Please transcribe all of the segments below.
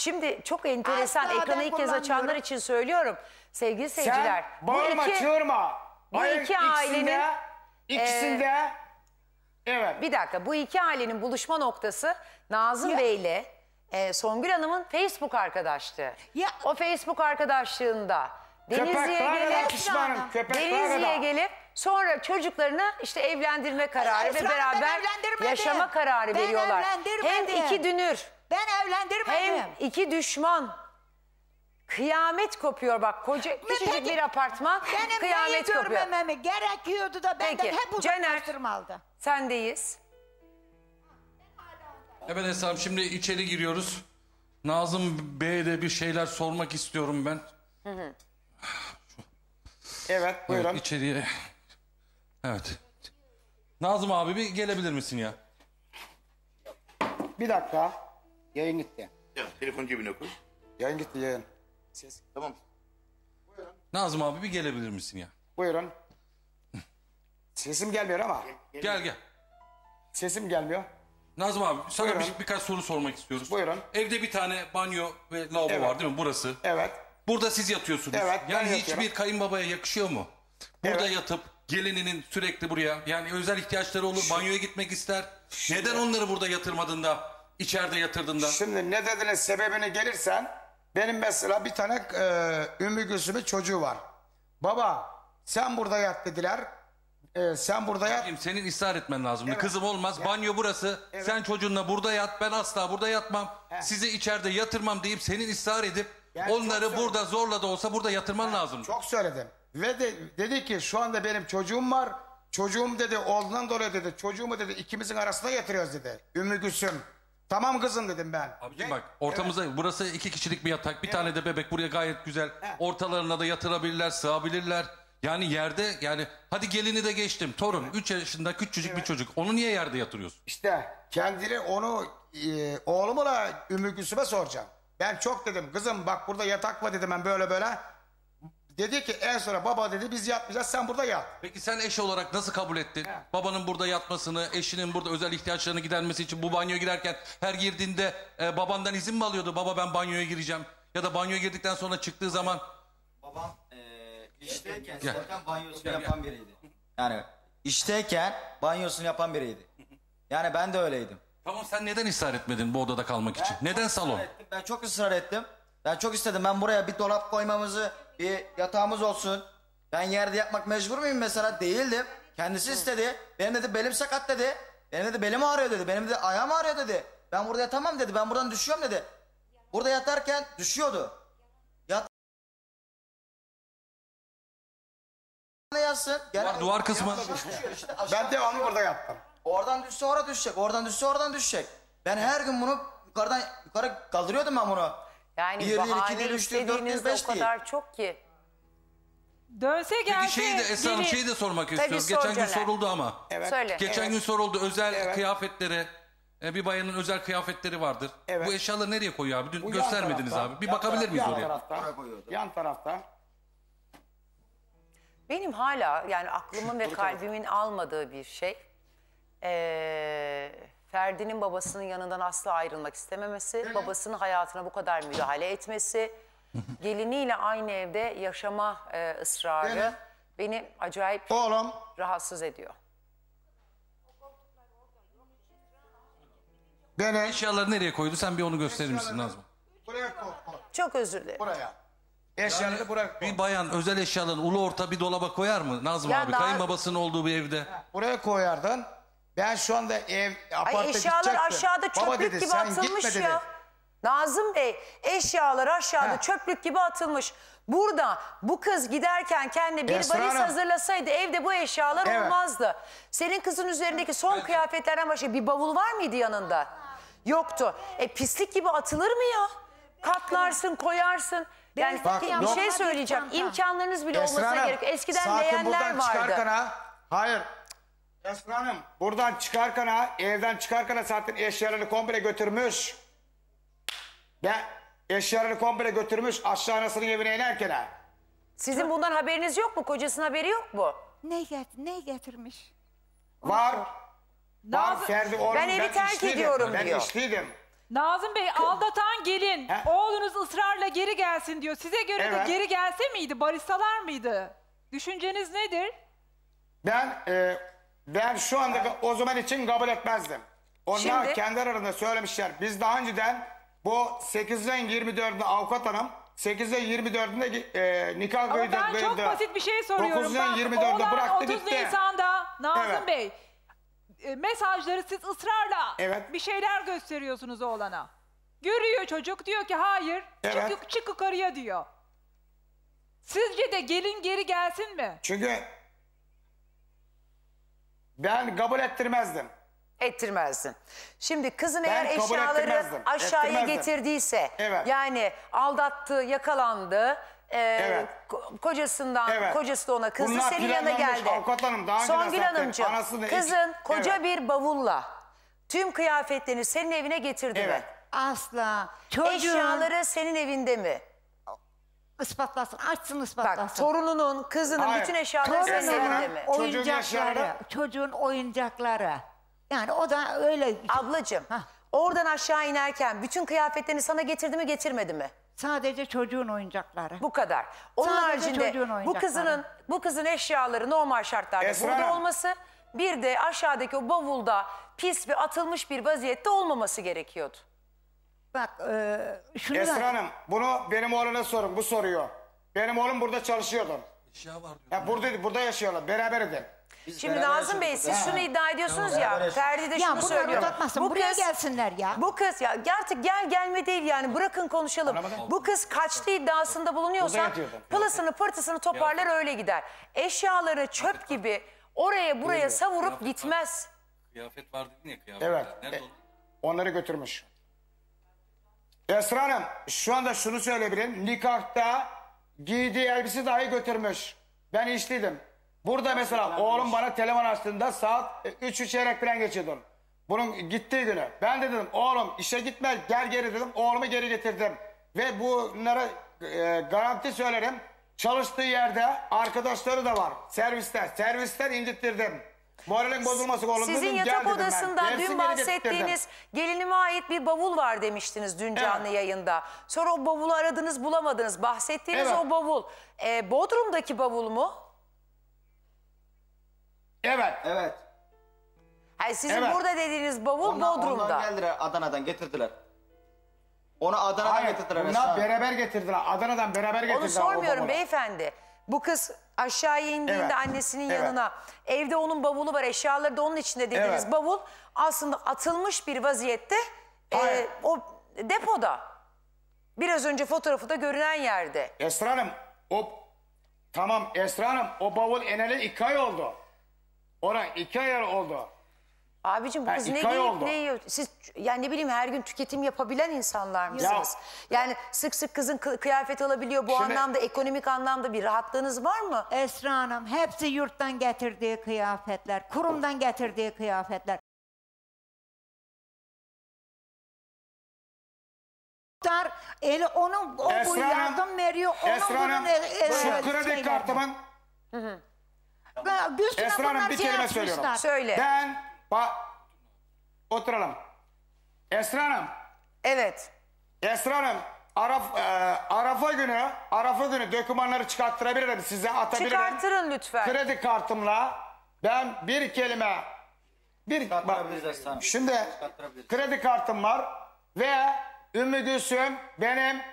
şimdi çok enteresan, Asla ekranı ben ilk kez açanlar kullanmıyorum. için söylüyorum. Sevgili seyirciler. Sen bağırma, çığırma. bu Ayın iki ailenin, ikisinde evet. Bir dakika, bu iki ailenin buluşma noktası Nazım Bey ile Songül Hanım'ın Facebook arkadaşlığı. Ya- O Facebook arkadaşlığında Denizli'ye Köpekler gelip, pişmanım. Denizli'ye gelip sonra çocuklarını işte evlendirme kararı ve Esra Hanım, ben beraber evlendirmedim. yaşama kararı Ben veriyorlar. Hem evlendirmedim. iki dünür, Ben evlendirmedim. hem iki düşman. Kıyamet kopuyor bak, küçücük Peki, bir apartman, Benim kıyamet neyi kopuyor. görmememi gerekiyordu da benden Peki, hep Caner. uzaklaştırmaldı. Sendeyiz. Evet Esra Hanım, şimdi içeri giriyoruz. Nazım Bey'e de bir şeyler sormak istiyorum ben. Evet buyurun. Evet, içeriye. Evet. Nazım abi bir gelebilir misin ya? Bir dakika. Yayın gitti. Ya telefonu cebine koy. Yayın gitti yayın. Tamam. Nazım abi bir gelebilir misin ya? Buyurun. Sesim gelmiyor ama. Gel. Sesim gelmiyor. Nazım abi sana Buyurun. birkaç soru sormak istiyoruz. Buyurun. Evde bir tane banyo ve lavabo Evet. var değil mi burası? Evet. Burada siz yatıyorsunuz. Evet, ben Yani yatıyorum. hiçbir kayınbabaya yakışıyor mu? Burada Evet. yatıp gelininin sürekli buraya, yani özel ihtiyaçları olur, banyoya gitmek ister. Neden onları burada yatırmadın da içeride yatırdın da? Şimdi ne dediğiniz sebebine gelirsen benim mesela bir tane Ümmü Gülsüm'ün çocuğu var. Baba sen burada yat dediler. Sen burada yat. Senin ısrar etmen lazım. Evet. Kızım olmaz. Banyo burası. Evet. Sen çocuğunla burada yat. Ben asla burada yatmam. He. Sizi içeride yatırmam deyip senin ısrar edip Yani onları çok burada zorla da olsa burada yatırman lazım. Çok söyledim. Ve dedi ki şu anda benim çocuğum var. Çocuğum dedi olduğundan dolayı dedi. Çocuğumu dedi ikimizin arasında yatırıyoruz dedi. Ümmü Gülsüm. Tamam kızım dedim ben. Abicim bak ortamıza burası 2 kişilik bir yatak. Bir tane de bebek buraya gayet güzel. He. Ortalarına da yatırabilirler, sığabilirler. Yani yerde yani hadi gelini de geçtim. Torun 3 yaşında küçücük bir çocuk. Onu niye yerde yatırıyorsun? İşte kendini onu oğlumla Ümmü Gülsüm'e soracağım. Ben çok dedim kızım bak burada yatak var dedim ben böyle. Dedi ki en sonra baba dedi biz yatmayacağız sen burada yat. Peki sen eş olarak nasıl kabul ettin? He. Babanın burada yatmasını, eşinin burada özel ihtiyaçlarını gidermesi için bu banyoya girerken her girdiğinde babandan izin mi alıyordu? Baba ben banyoya gireceğim. Ya da banyoya girdikten sonra çıktığı zaman... Babam işteyken Gel. zaten banyosunu yapan biriydi. Yani işteyken banyosunu yapan biriydi. Yani ben de öyleydim. Tamam sen neden ısrar etmedin bu odada kalmak için? Neden salon? Ben çok ısrar ettim. Ben çok istedim. Ben buraya bir dolap koymamızı, bir yatağımız olsun. Ben yerde yatmak mecbur muyum mesela? Değildim. Kendisi istedi. Benim dedi belim sakat dedi. Benim dedi belim ağrıyor dedi. Benim de ayağım ağrıyor dedi. Ben burada yatamam dedi. Ben buradan düşüyorum dedi. Burada yatarken düşüyordu. Yatsın. Gel. Duvar kısmı. İşte aşağı Ben devamlı burada yattım. Oradan düşse oraya düşecek. Oradan düşse oradan düşecek. Ben her gün bunu yukarı kaldırıyordum ben bunu. Yani Bir değil, iki bahane değil, üç değil, dört değil, istediğiniz de beş o değil. kadar çok ki. Dönse gelse... Peki şeyi de Esra Hanım şeyi de sormak istiyorum. sor Geçen gün Caner. soruldu ama. Evet. Söyle. Geçen gün soruldu özel kıyafetleri. Bir bayanın özel kıyafetleri vardır. Evet. Bu eşyaları nereye koyuyor abi? Dün Bu yan göstermediniz tarafta, abi. Bir yan bakabilir miyiz yan oraya? Tarafta, yan tarafta. Benim hala yani aklımın ve kalbimin almadığı bir şey. Ferdi'nin babasının yanından asla ayrılmak istememesi, babasının hayatına bu kadar müdahale etmesi, geliniyle aynı evde yaşama ısrarı beni acayip Oğlum rahatsız ediyor. beni Eşyaları nereye koydu? Sen bir onu gösterir misin Nazım? buraya koy. Çok özür dilerim. Buraya. Eşyaları buraya koy. Bir bayan özel eşyalarını ulu orta bir dolaba koyar mı Nazım Ya abi? daha- Kayınbabasının olduğu bir evde. Buraya koyardın. Ben şu anda aparta Ay eşyalar gidecektim. aşağıda Baba çöplük dedi, gibi sen atılmış gitme ya. dedi. Nazım Bey eşyalar aşağıda Ha. çöplük gibi atılmış. Burada bu kız giderken kendine bir Esra valiz Hanım. hazırlasaydı evde bu eşyalar Evet. olmazdı. Senin kızın üzerindeki son kıyafetlerden başka bir bavul var mıydı yanında? Yoktu. Pislik gibi atılır mı ya? Katlarsın, koyarsın. Yani Bak, bir yok. şey söyleyeceğim. İmkanlarınız bile Esra olmasına Hanım, gerek. Eskiden sakın leğenler buradan vardı. çıkarken ha. Hayır. Esra Hanım buradan çıkarken ha, evden çıkarken ha zaten eşyalarını komple götürmüş. Ben eşyalarını komple götürmüş aşağı anasının evine inerken ha. Sizin bundan haberiniz yok mu? Kocasının haberi yok mu? Ne getirmiş? Var. Var Nazım- Ferdi oğlum Ben evi terk işliydim. ediyorum ben diyor. işliydim. Nazım Bey aldatan gelin He? oğlunuz ısrarla geri gelsin diyor. Size göre de Evet. geri gelse miydi? Barışsalar mıydı? Düşünceniz nedir? Ben şu anda o zaman için kabul etmezdim. Onlar Şimdi- kendi aralarında söylemişler. Biz daha önceden bu 8'den 24'ünde avukat hanım 8'den 24'ünde nikah Ama kıydı. ben çok basit bir şey soruyorum. 9'dan Bak, 24'ünde olan bıraktı 30 gitti. Nisan'da Nazım Evet. Bey mesajları siz ısrarla Evet. bir şeyler gösteriyorsunuz oğlana. Görüyor çocuk diyor ki hayır Evet. çık yukarıya diyor. Sizce de gelin geri gelsin mi? Çünkü ben kabul ettirmezdim. Ettirmezdin. Şimdi kızın Ben eğer kabul eşyaları ettirmezdim, aşağıya ettirmezdim. getirdiyse, Evet. yani aldattı, yakalandı, Evet. kocasından, Evet. kocası da ona kızdı, Bunlar senin yanına planlanmış, geldi. avukat hanım, daha önceden Songül zaten Hanımcığım, anasını kızın koca Evet. bir bavulla tüm kıyafetlerini senin evine getirdi Evet. mi? Asla. Çocuğun Eşyaları senin evinde mi? ispatlasın. Açsın Bak, ispatlasın. torununun, kızının Hayır. bütün eşyaları senin Torununun evinde mi? Çocuğun oyuncakları, eşyaları- çocuğun oyuncakları. Yani o da öyle. Ablacığım, Hah. oradan aşağı inerken bütün kıyafetlerini sana getirdi mi, getirmedi mi? Sadece çocuğun oyuncakları. Bu kadar. Onun Sadece haricinde çocuğun oyuncakları. bu kızın eşyaları normal şartlarda Esra burada Hanım. olması, bir de aşağıdaki o bavulda pis ve atılmış bir vaziyette olmaması gerekiyordu. Bak şunu Esra da... Hanım bunu benim oğluna sorun, bu soruyor. Benim oğlum burada çalışıyordu. Eşya var diyor. Ya burada yaşıyorlar, beraber. Şimdi beraber Nazım Bey yaşadık siz burada. şunu iddia ediyorsunuz Beraber ya, yaşadık. Ferdi de Ya şunu bunlar söylüyor. uzatmasın, buraya gelsinler ya. Bu kız ya artık gelme değil yani, bırakın konuşalım. Anlamadım. Bu kız kaçtı iddiasında Burada bulunuyorsa yatıyordu. pılısını pırtısını toparlar öyle gider. Eşyaları çöp gibi oraya buraya savurup Kıyafet var. gitmez. Kıyafet var dedin ya kıyafetler. Evet. Nerede onlar? Onları götürmüş. Esra Hanım şu anda şunu söyleyebilirim. Nikahta giydiği elbise dahi götürmüş. Ben işliydim. Burada mesela oğlum bana telefon açtığında saat 3 çeyrek falan geçiyordum. Bunun gittiği günü. Ben de dedim oğlum işe gitme gel geri dedim. Oğlumu geri getirdim. Ve bunlara garanti söylerim. Çalıştığı yerde arkadaşları da var. Servisten incittirdim. Moralin bozulması oğlum dedim. Sizin gel yatak dedim ben. odasında Gelsin dün geri getirttirdim. bahsettiğiniz gelinime ait bir bavul var demiştiniz dün canlı yayında. Sonra o bavulu aradınız bulamadınız. Bahsettiğiniz Evet. o bavul Bodrum'daki bavul mu? Evet. Evet. Yani sizin Evet. burada dediğiniz bavul Ondan Bodrum'da. geldiler, Adana'dan getirdiler. Onu Adana'dan Hayır, getirdiler. Esra bunlar Hanım. beraber getirdiler. Adana'dan beraber getirdiler. Onu o sormuyorum bavulu. beyefendi. Bu kız aşağıya indiğinde Evet. annesinin Evet. yanına evde onun bavulu var, eşyaları da onun içinde dediğiniz Evet. bavul aslında atılmış bir vaziyette Hayır. o depoda. Biraz önce fotoğrafı da görünen yerde. Esra Hanım tamam Esra Hanım o bavul eneli 2 ay oldu. Ona 2 ay oldu. Abicim bu Ha, kız ne iki ay giyip oldu. ne yiyor? Siz yani ne bileyim her gün tüketim yapabilen insanlar mısınız? Yani sık sık kızın kıyafet alabiliyor. Bu Şimdi- anlamda ekonomik anlamda bir rahatlığınız var mı? Esra Hanım hepsi yurttan getirdiği kıyafetler, kurumdan getirdiği kıyafetler. Eli onun o bu Esra Hanım, yardım veriyor. Onun Esra bunun Hanım şu kredi kartımın Üstüne Esra Hanım bunlar bir şey kelime atmışlar. söylüyorum. Söyle. Ben oturalım. Esra Hanım Evet. Esra Hanım Arafa günü dokümanları çıkarttırabilirim size atabilirim. Çıkartırın lütfen. Kredi kartımla ben bir kelime Çıkarttırabiliriz Esra Hanım. şimdi Çıkarttırabiliriz. kredi kartım var ve Ümmü Gülsüm benim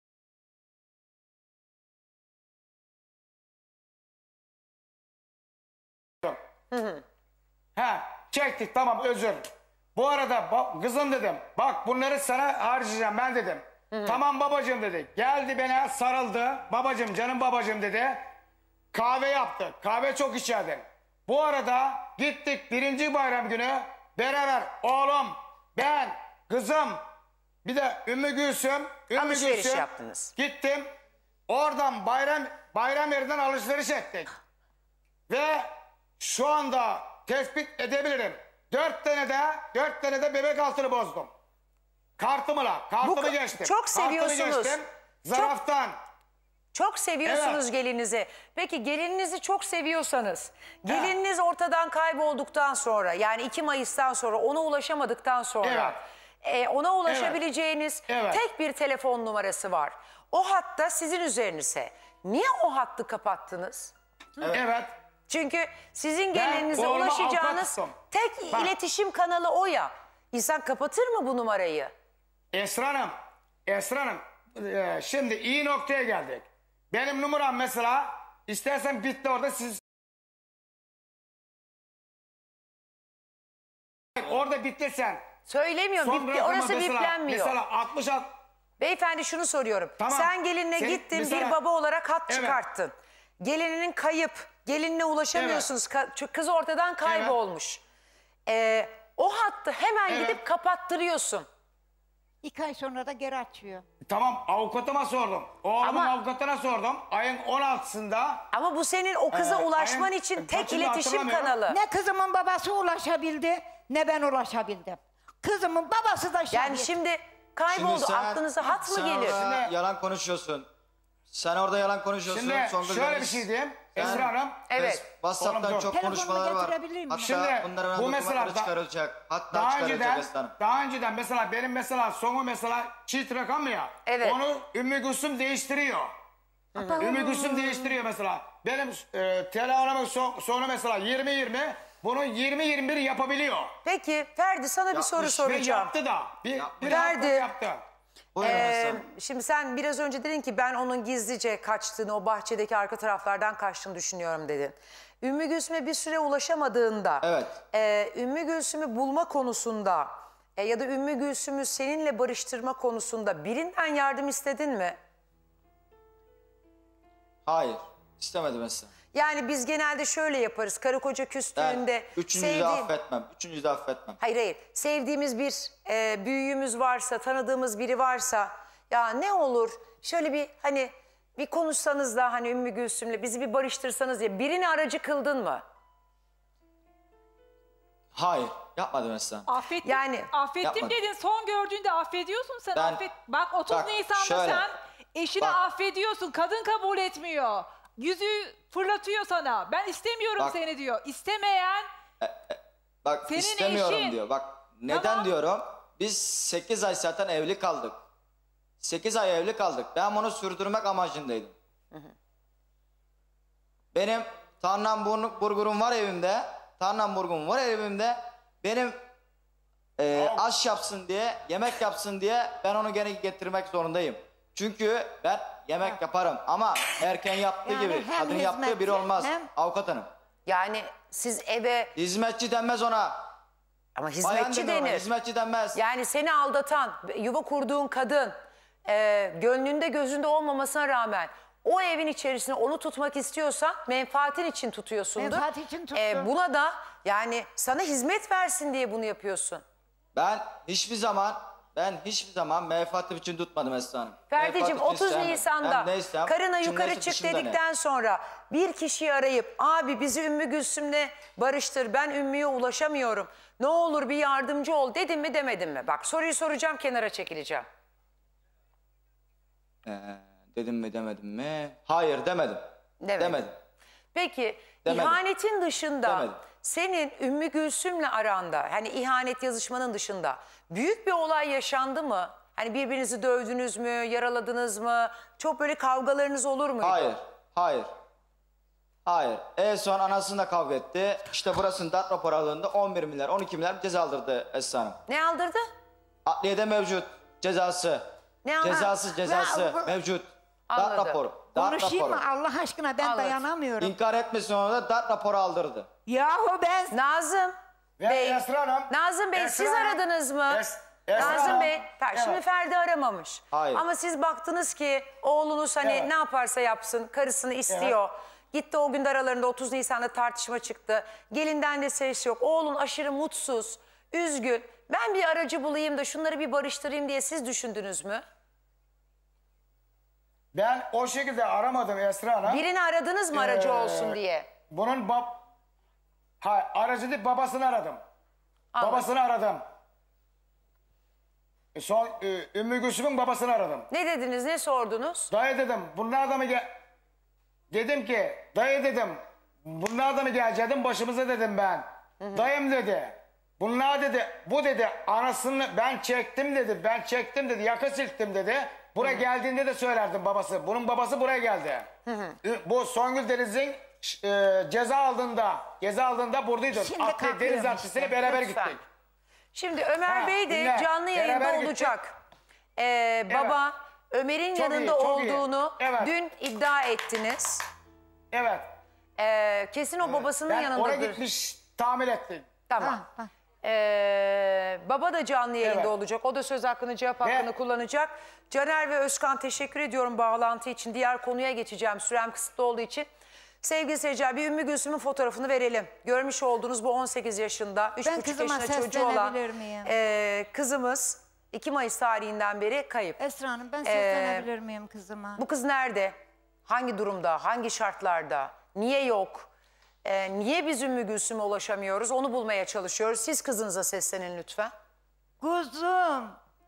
çektik tamam özür. Bu arada kızım dedim bak bunları sana harcayacağım ben dedim. Tamam babacığım dedi. Geldi bana sarıldı. Babacığım canım babacığım dedi. Kahve yaptı. Kahve çok içerdim. Bu arada gittik 1. bayram günü beraber oğlum ben kızım bir de Ümmü Gülsüm. Alışveriş yaptınız. Gittim. Oradan bayram yerinden alışveriş ettik. Ve şu anda tespit edebilirim. 4 tane de bebek altını bozdum. Kartımı geçtim. çok seviyorsunuz. Kartımı geçtim. Zaraftan. Çok seviyorsunuz Evet. gelininizi. Peki gelininizi çok seviyorsanız, gelininiz ortadan kaybolduktan sonra yani 2 Mayıs'tan sonra ona ulaşamadıktan sonra ona ulaşabileceğiniz Evet. tek bir telefon numarası var. O hatta sizin üzerinize. Niye o hattı kapattınız? Evet. Çünkü sizin Ben gelininize oğluma ulaşacağınız avukat tek Bak. iletişim kanalı o ya. İnsan kapatır mı bu numarayı? Esra Hanım, şimdi iyi noktaya geldik. Benim numaram mesela, istersen bitti orada siz... Orada bitti sen. Söylemiyorum. Son Bitti. rakamı Orası biplenmiyor. Mesela 66... Beyefendi şunu soruyorum. Tamam. Sen gelinine Senin gittin mesela- bir baba olarak hat Evet. çıkarttın. Gelininin kayıp. Gelinine ulaşamıyorsunuz. Çünkü kız ortadan kaybolmuş. O hattı hemen Evet. gidip kapattırıyorsun. 2 ay sonra da geri açıyor. Tamam, avukatıma sordum. Oğlumun Ama- avukatına sordum. Ayın 16'sında... Ama bu senin o kıza ulaşman ayın için tek kaçını iletişim hatırlamıyorum. kanalı. Ne kızımın babası ulaşabildi ne ben ulaşabildim. Kızımın babası da şahit. Yani şimdi kayboldu. Şimdi sen- Aklınıza hat mı sen gelir? orada yalan konuşuyorsun. Sen orada yalan konuşuyorsun. Şimdi Songül şöyle Deniz. bir şey diyeyim. Sen- Esra Hanım. Evet. WhatsApp'tan Oğlum dur. çok Telefonumu konuşmalar var. getirebilir miyim? Hatta Şimdi bunların bu dokümanları mesela çıkarılacak. Hatta Daha çıkarılacak Esra önceden mesela benim mesela sonu mesela çift rakam ya. Evet. Onu Ümmü Gülsüm değiştiriyor. Ümmü Gülsüm değiştiriyor mesela. Benim telefonumun sonu mesela 20-20. Bunu 20-21 yapabiliyor. Peki Ferdi sana bir soru Yapmış Ve soracağım. yaptı da. Bir Verdi. yaptı. Buyurun Esra. Şimdi sen biraz önce dedin ki ben onun gizlice kaçtığını, o bahçedeki arka taraflardan kaçtığını düşünüyorum dedin. Ümmü Gülsüm'e bir süre ulaşamadığında, Evet. Ümmü Gülsüm'ü bulma konusunda ya da Ümmü Gülsüm'ü seninle barıştırma konusunda birinden yardım istedin mi? Hayır. İstemedim Esra. Yani biz genelde şöyle yaparız, karı koca Ben küstüğünde üçüncüyü de affetmem. Üçüncüyü de affetmem. Hayır. Sevdiğimiz bir büyüğümüz varsa, tanıdığımız biri varsa ya ne olur şöyle bir hani bir konuşsanız da hani Ümmü Gülsüm'le bizi bir barıştırsanız diye birini aracı kıldın mı? Hayır. Yapmadım Esra. Affettim, Yani- affettim Yapmadım. dedin. Son gördüğünde affediyorsun sen. Ben- Affet. Bak 30 Bak, Nisan'da şöyle. sen eşini Bak. affediyorsun. Kadın kabul etmiyor. Yüzüğü fırlatıyor sana. Ben istemiyorum Bak. seni diyor. İstemeyen Bak Senin istemiyorum eşin. diyor. Bak neden Tamam. diyorum? Biz 8 ay zaten evli kaldık. 8 ay evli kaldık. Ben bunu sürdürmek amacındaydım. Benim Tannenburg'um var evimde. Tannenburg'um var evimde. Benim aş yapsın diye, yemek yapsın diye ben onu gene getirmek zorundayım. Çünkü ben yemek yaparım ama erken yaptığı Yani gibi, hem kadın yaptığı hizmetçi, biri olmaz. hem- Avukat hanım. Yani siz eve Hizmetçi denmez ona. ama Bayan hizmetçi denir ona, denir. hizmetçi denmez. Yani seni aldatan, yuva kurduğun kadın gönlünde gözünde olmamasına rağmen o evin içerisinde onu tutmak istiyorsan menfaatin için tutuyorsundur. Menfaat için tuttum. Buna da yani sana hizmet versin diye bunu yapıyorsun. Ben hiçbir zaman menfaatim için tutmadım Esra Hanım. Ferdi'cim Menfaat için 30 istemem. Nisan'da Ben ne istem? karına İçimde yukarı neyse çık dışımda ne? dedikten sonra bir kişiyi arayıp abi bizi Ümmü Gülsüm'le barıştır, ben Ümmü'ye ulaşamıyorum, ne olur bir yardımcı ol dedim mi demedin mi? Bak soruyu soracağım, kenara çekileceğim. Dedim mi demedim mi? Hayır demedim. Demedin. Demedim. Peki Demedim. ihanetin dışında Demedim. senin Ümmü Gülsüm'le aranda hani ihanet yazışmanın dışında büyük bir olay yaşandı mı? Hani birbirinizi dövdünüz mü, yaraladınız mı? Çok böyle kavgalarınız olur muydu? Hayır. Hayır. Hayır. En son anasıyla kavga etti. İşte burasının darp raporu alındı. 11 milyar, 12 milyar ceza aldırdı Esra Hanım. Ne aldırdı? Adliyede mevcut cezası. Ne aldırdı? Cezası Ya, mevcut. Anladım. Darp raporu. Darp Konuşayım raporu. mı Allah aşkına ben Anladım. dayanamıyorum. İnkar etmesin ona da darp raporu aldırdı. Yahu ben Nazım Ve Bey, Esra Hanım. Nazım Bey Esra siz Hanım, aradınız mı? Esra Nazım Hanım, Bey, şimdi evet. Ferdi aramamış. Hayır. Ama siz baktınız ki oğlunuz hani Evet. ne yaparsa yapsın, karısını istiyor. Gitti o gün de aralarında 30 Nisan'da tartışma çıktı. Gelinden de ses yok. Oğlun aşırı mutsuz, üzgün. Ben bir aracı bulayım da şunları bir barıştırayım diye siz düşündünüz mü? Ben o şekilde aramadım Esra Hanım. Birini aradınız mı aracı olsun diye? Bunun aracı değil, babasını aradım. Anladım. Babasını aradım. Son Ümmü Gülsüm'ün babasını aradım. Ne dediniz, ne sordunuz? Dayı dedim, bunlar da mı dedim ki, dayı dedim, bunlar da mı gelecektin başımıza dedim ben. Dayım dedi, Bunlar dedi, bu dedi anasını ben çektim dedi, ben çektim dedi, yaka silktim dedi. Buraya geldiğinde de söylerdim babası. Bunun babası buraya geldi. Bu Songül Deniz'in ceza aldığında buradaydı. Şimdi Deniz kalkıyorum Adlisi'yle işte. beraber Lütfen. gittik. Şimdi Ömer Ha, Bey de dinle. canlı yayında Beraber gittik. olacak. Baba Ömer'in Çok iyi, yanında çok iyi. olduğunu Evet. dün iddia ettiniz. Evet. Kesin o babasının Ben oraya yanındadır. gitmiş tamir ettim. Tamam. Ha. Baba da canlı yayında Evet. olacak. O da söz hakkını, cevap hakkını kullanacak. Caner ve Özkan teşekkür ediyorum bağlantı için. Diğer konuya geçeceğim. Sürem kısıtlı olduğu için. Sevgili seyirciler, bir Ümmü Gülsüm'ün fotoğrafını verelim. Görmüş olduğunuz bu 18 yaşında, 3,5 kızıma yaşında çocuğu olan seslenebilir miyim? kızımız 2 Mayıs tarihinden beri kayıp. Esra Hanım ben seslenebilir miyim kızıma? Bu kız nerede? Hangi durumda? Hangi şartlarda? Niye yok? Niye biz Ümmü Gülsüm'e ulaşamıyoruz? Onu bulmaya çalışıyoruz. Siz kızınıza seslenin lütfen. Kuzum,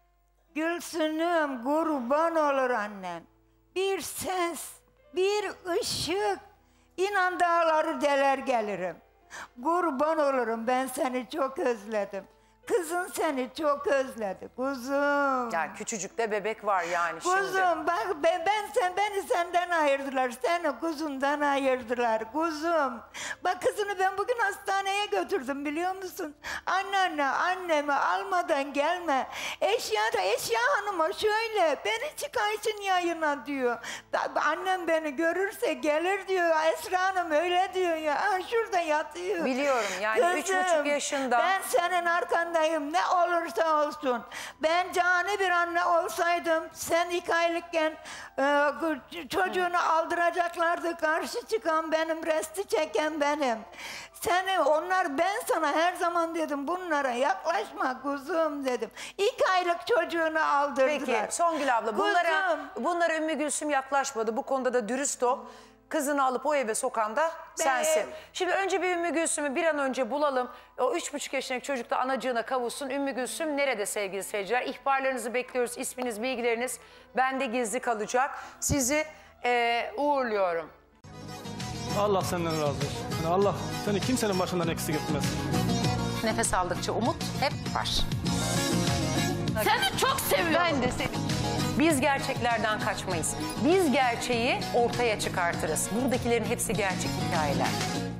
Gülsünüm kurban olur annem. Bir ses, bir ışık. İnan dağları deler gelirim. Kurban olurum, ben seni çok özledim. Kızın seni çok özledi kuzum. Yani küçücük de bebek var yani şimdi. Kuzum bak beni senden ayırdılar. Seni kuzundan ayırdılar kuzum. Bak kızını ben bugün hastaneye götürdüm biliyor musun? Annemi almadan gelme. Eşya hanıma şöyle beni çıkarsın yayına diyor. Annem beni görürse gelir diyor. Esra Hanım öyle diyor ya. Şurada yatıyor. Biliyorum yani 3,5 yaşında. Ben senin arkandayım ne olursa olsun. Ben cani bir anne olsaydım sen 2 aylıkken çocuğunu aldıracaklardı. Karşı çıkan benim, resti çeken benim. Ben sana her zaman dedim bunlara yaklaşma kuzum dedim. 2 aylık çocuğunu aldırdılar. Peki Songül abla bunlara Ümmü Gülsüm yaklaşmadı. Bu konuda da dürüst o. Kızını alıp o eve sokan da sensin. Şimdi önce bir Ümmü Gülsüm'ü bir an önce bulalım. O 3,5 yaşındaki çocuk da anacığına kavuşsun. Ümmü Gülsüm nerede sevgili seyirciler? İhbarlarınızı bekliyoruz. İsminiz, bilgileriniz bende gizli kalacak. Sizi uğurluyorum. Allah senden razı olsun. Yani Allah seni kimsenin başından eksik etmez. Nefes aldıkça umut hep var. Seni çok seviyorum. Ben de seni. Biz gerçeklerden kaçmayız. Biz gerçeği ortaya çıkartırız. Buradakilerin hepsi gerçek hikayeler.